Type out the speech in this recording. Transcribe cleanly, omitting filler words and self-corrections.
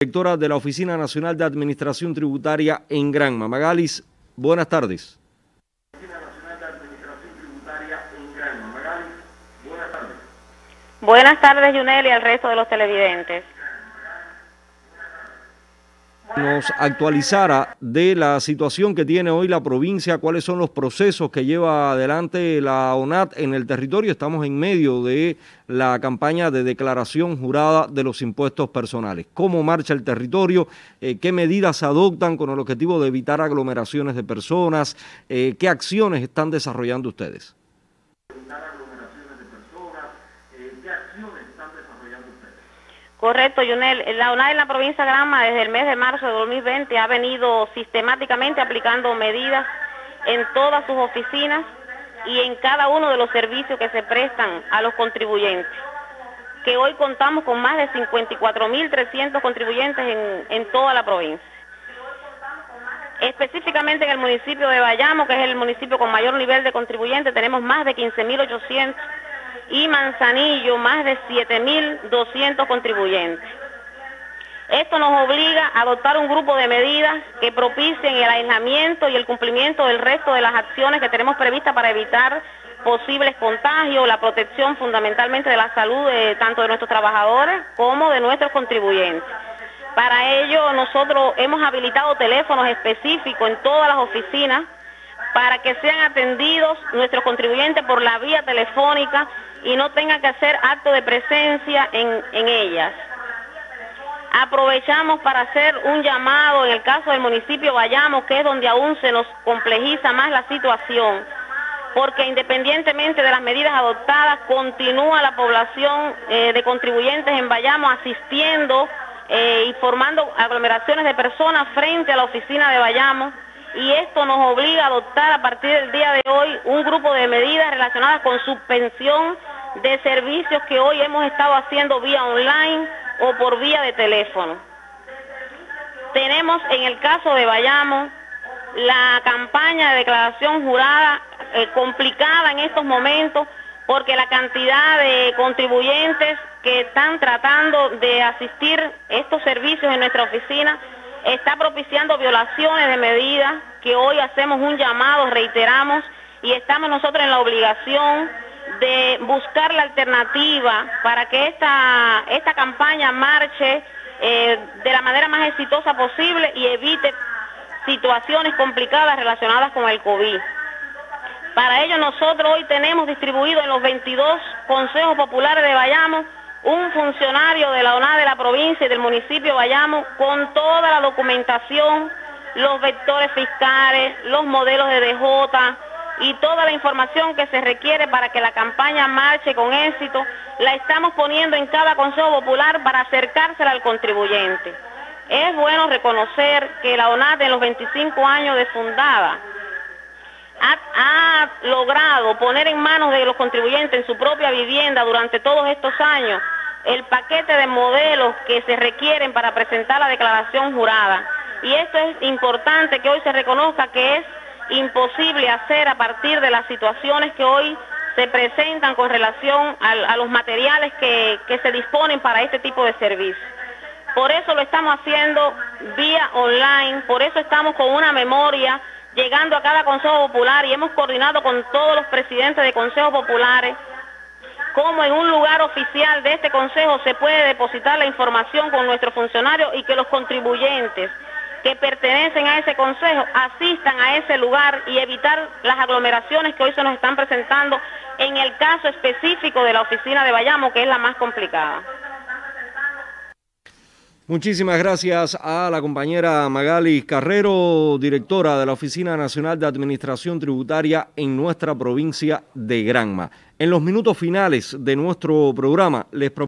Directora de la Oficina Nacional de Administración Tributaria en Granma. Magalis, buenas tardes. Buenas tardes, Yunel, y al resto de los televidentes. Nos actualizara de la situación que tiene hoy la provincia, cuáles son los procesos que lleva adelante la ONAT en el territorio. Estamos en medio de la campaña de declaración jurada de los impuestos personales. ¿Cómo marcha el territorio? ¿Qué medidas se adoptan con el objetivo de evitar aglomeraciones de personas? ¿Qué acciones están desarrollando ustedes? Correcto, Yunel. La ONAT en la provincia de Granma desde el mes de marzo de 2020 ha venido sistemáticamente aplicando medidas en todas sus oficinas y en cada uno de los servicios que se prestan a los contribuyentes, que hoy contamos con más de 54.300 contribuyentes en toda la provincia. Específicamente en el municipio de Bayamo, que es el municipio con mayor nivel de contribuyentes, tenemos más de 15.800 y Manzanillo más de 7.200 contribuyentes. Esto nos obliga a adoptar un grupo de medidas que propicien el aislamiento y el cumplimiento del resto de las acciones que tenemos previstas para evitar posibles contagios, la protección fundamentalmente de la salud tanto de nuestros trabajadores como de nuestros contribuyentes. Para ello nosotros hemos habilitado teléfonos específicos en todas las oficinas para que sean atendidos nuestros contribuyentes por la vía telefónica y no tengan que hacer acto de presencia en ellas. Aprovechamos para hacer un llamado en el caso del municipio de Bayamo, que es donde aún se nos complejiza más la situación, porque independientemente de las medidas adoptadas, continúa la población de contribuyentes en Bayamo asistiendo y formando aglomeraciones de personas frente a la oficina de Bayamo, y esto nos obliga a adoptar a partir del día de hoy un grupo de medidas relacionadas con suspensión de servicios que hoy hemos estado haciendo vía online o por vía de teléfono. Tenemos en el caso de Bayamo la campaña de declaración jurada complicada en estos momentos porque la cantidad de contribuyentes que están tratando de asistir estos servicios en nuestra oficina está propiciando violaciones de medidas que hoy hacemos un llamado, reiteramos, y estamos nosotros en la obligación de buscar la alternativa para que esta campaña marche de la manera más exitosa posible y evite situaciones complicadas relacionadas con el COVID. Para ello nosotros hoy tenemos distribuido en los 22 consejos populares de Bayamo un funcionario de la ONAT de la provincia y del municipio de Bayamo con toda la documentación, los vectores fiscales, los modelos de DJ y toda la información que se requiere para que la campaña marche con éxito. La estamos poniendo en cada consejo popular para acercársela al contribuyente. Es bueno reconocer que la ONAT en los 25 años de fundada ha logrado poner en manos de los contribuyentes en su propia vivienda durante todos estos años el paquete de modelos que se requieren para presentar la declaración jurada. Y esto es importante que hoy se reconozca que es imposible hacer a partir de las situaciones que hoy se presentan con relación a los materiales que se disponen para este tipo de servicios. Por eso lo estamos haciendo vía online, por eso estamos con una memoria llegando a cada consejo popular y hemos coordinado con todos los presidentes de consejos populares cómo en un lugar oficial de este consejo se puede depositar la información con nuestros funcionarios y que los contribuyentes que pertenecen a ese consejo asistan a ese lugar y evitar las aglomeraciones que hoy se nos están presentando en el caso específico de la oficina de Bayamo, que es la más complicada. Muchísimas gracias a la compañera Magalis Carrero, directora de la Oficina Nacional de Administración Tributaria en nuestra provincia de Granma. En los minutos finales de nuestro programa les propongo